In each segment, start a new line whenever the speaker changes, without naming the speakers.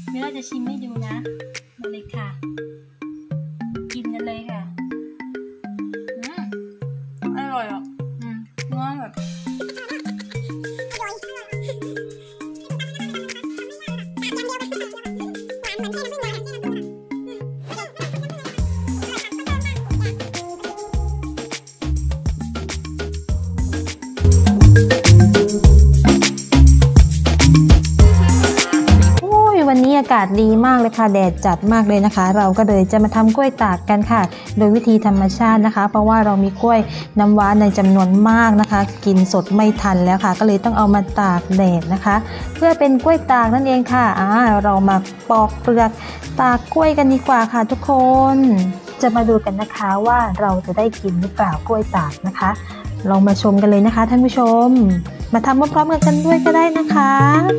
เดี๋ยวเราจะชิมให้ดูนะมาเลยค่ะกินกันเลยค่ะอร่อยอ่ะเนื้อแบบ
วันนี้อากาศดีมากเลยค่ะแดดจัดมากเลยนะคะเราก็เลยจะมาทำกล้วยตากกันค่ะโดยวิธีธรรมชาตินะคะเพราะว่าเรามีกล้วยน้ำว้าในจำนวนมากนะคะกินสดไม่ทันแล้วค่ะก็เลยต้องเอามาตากแดดนะคะเพื่อเป็นกล้วยตากนั่นเองค่ะเรามาปอกเปลือกตากกล้วยกันดีกว่าค่ะทุกคนจะมาดูกันนะคะว่าเราจะได้กินหรือเปล่ากล้วยตากนะคะลองมาชมกันเลยนะคะท่านผู้ชมมาทำพร้อมๆกันด้วยก็ได้นะคะ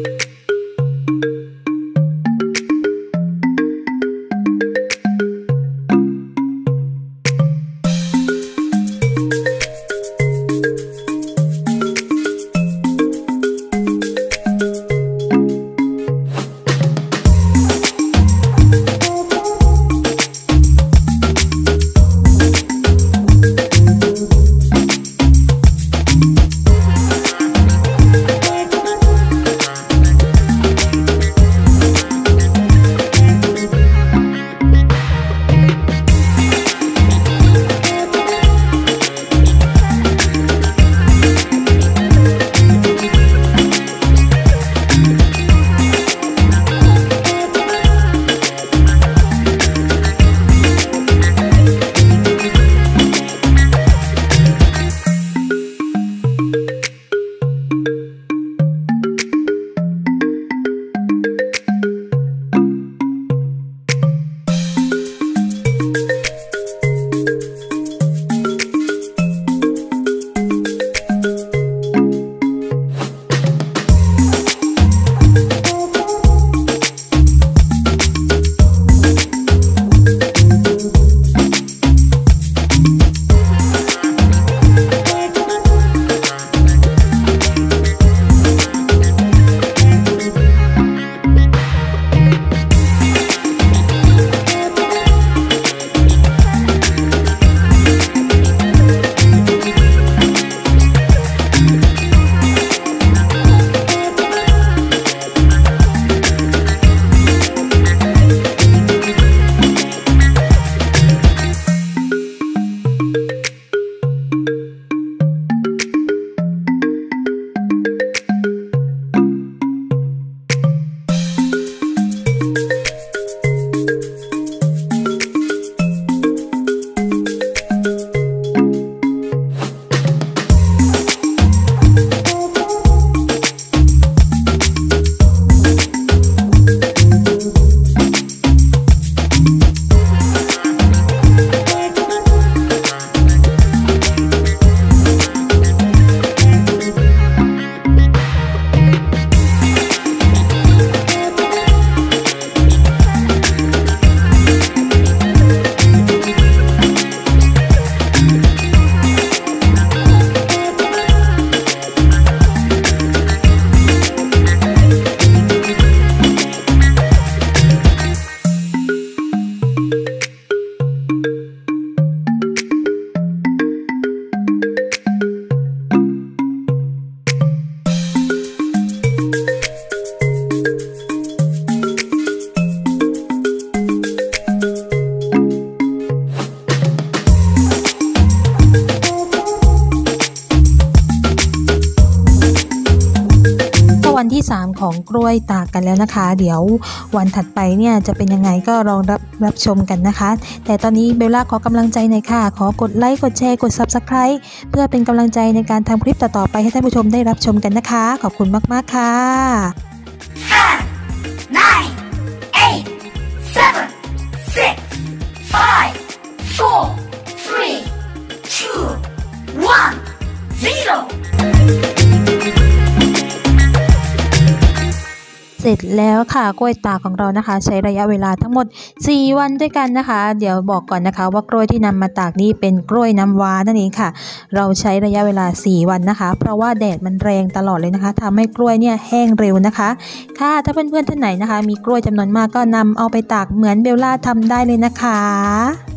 วันที่3ของกล้วยตากกันแล้วนะคะเดี๋ยววันถัดไปเนี่ยจะเป็นยังไงก็ลองรับชมกันนะคะแต่ตอนนี้เบลล่าขอกำลังใจหน่อยค่ะขอกดไลค์กดแชร์กด Subscribe เพื่อเป็นกำลังใจในการทำคลิปต่อๆไปให้ท่านผู้ชมได้รับชมกันนะคะขอบคุณมากๆค่ะ
9, 8, 7, 6, 5, 4, 3, 2, 1, 0
เสร็จแล้วค่ะกล้วยตากของเรานะคะ ใช้ระยะเวลาทั้งหมด4วันด้วยกันนะคะ เดี๋ยวบอกก่อนนะคะว่ากล้วยที่นำมาตากนี้เป็นกล้วยน้ำว้านั่นเองค่ะเราใช้ระยะเวลา4วันนะคะเพราะว่าแดดมันแรงตลอดเลยนะคะทำให้กล้วยเนี่ยแห้งเร็วนะคะค่ะถ้าเพื่อนๆท่านไหนนะคะมีกล้วยจำนวนมากก็นำเอาไปตากเหมือนเบลล่าทำได้เลยนะคะ